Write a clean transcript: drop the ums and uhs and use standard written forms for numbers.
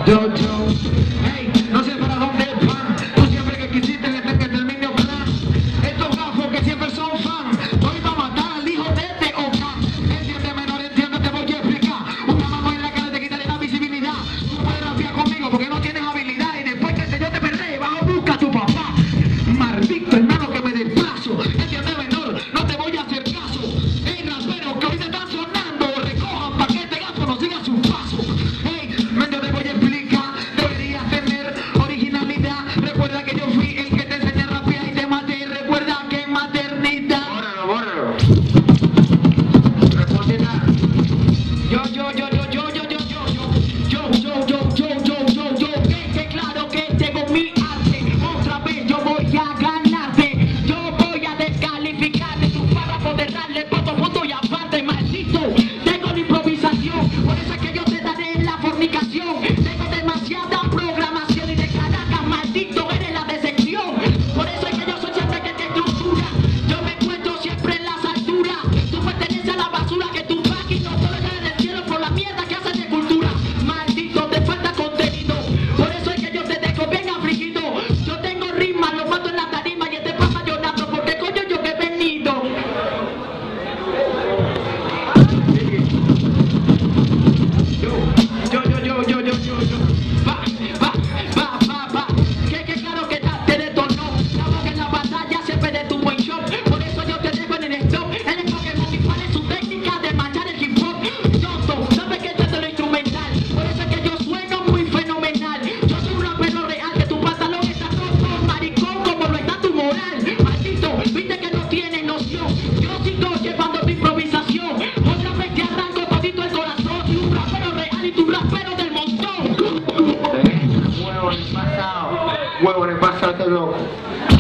Hey, no sé para dónde van. Tú siempre que quisiste que termine un plan. Estos gafos que siempre son fan. Hoy va a matar al hijo de este Ocan. Entiéndeme, no entiendo, te voy a explicar. Una mano en la cara te quitaré la visibilidad. Tú puedes rapear conmigo porque no tienes habilidad. Y después que yo te perree, bajo busca a tu papá. Maldito hermano que me desplazo. Entiende menor, no te voy a hacer caso. Hey, rapero que hoy te están sonando. Recojan pa' que este gafo no siga su paso. Hey, men, yo te voy a explicar. Deberías tener originalidad. Recuerda que yo fui el que te enseñé a rapear y te maté. Recuerda que maternidad. Bórralo. Respondida. Que claro que tengo mi arte. Otra vez yo voy a ganarte. Yo voy a descalificarte. Tu párrafo de darle todo mundo y aparte, maldito. Tengo la improvisación. Por eso es que yo te daré la fornicación. Tengo demasiada programación y de Caracas, maldito, eres la decepción. Por eso es que yo soy siempre que te estructura. Yo me encuentro siempre en las alturas. Tú perteneces a la basura que tu máquina no puede caer del cielo por la mierda que haces de cultura. Maldito, te falta contenido. Por eso es que yo te dejo bien afligido. Yo tengo ritmo, lo mato en la tarima y este pasa llorando porque coño yo que he venido. Va. Que claro que te detonó. Sabes que en la batalla siempre de tu buen show. Por eso yo te dejo en el stop. El enfoque municipal es su técnica de manchar el hip hop. Tonto, sabes que esto es lo instrumental. Por eso es que yo sueno muy fenomenal. Yo soy un rapero real, que tu pantalón está roto, maricón, como lo está tu moral. Maldito, viste que no tienes noción. Yo sigo llevando mi improvisación. Otra vez te arranco todito el corazón. Soy un rapero real y tu rapero del montón. Huevo en el pasado, este loco.